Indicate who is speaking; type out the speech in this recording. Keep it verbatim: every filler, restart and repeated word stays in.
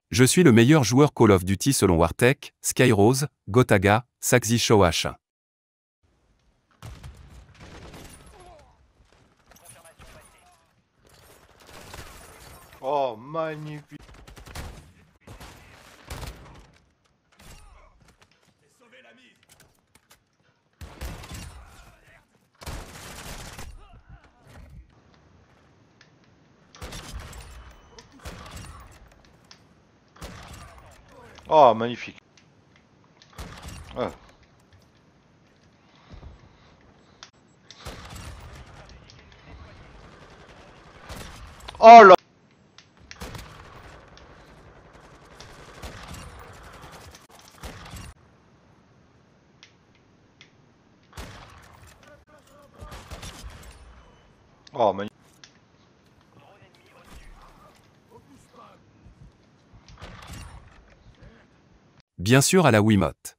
Speaker 1: Je suis le meilleur joueur Call of Duty selon Wartech, Skyrose, Gotaga, Saxi Show H.
Speaker 2: Oh, magnifique. Oh, magnifique. Ah. Oh là. Oh, magnifique.
Speaker 1: Bien sûr à la Wiimote.